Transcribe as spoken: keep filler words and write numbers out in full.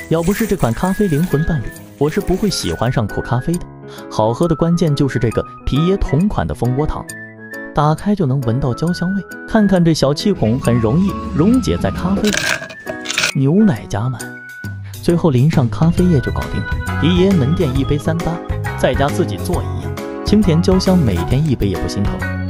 要不是这款咖啡灵魂伴侣，我是不会喜欢上苦咖啡的。好喝的关键就是这个皮耶同款的蜂窝糖，打开就能闻到焦香味。看看这小气孔，很容易溶解在咖啡里，牛奶加满，最后淋上咖啡液就搞定了。皮耶门店一杯三八，在家自己做一样，清甜焦香，每天一杯也不心疼。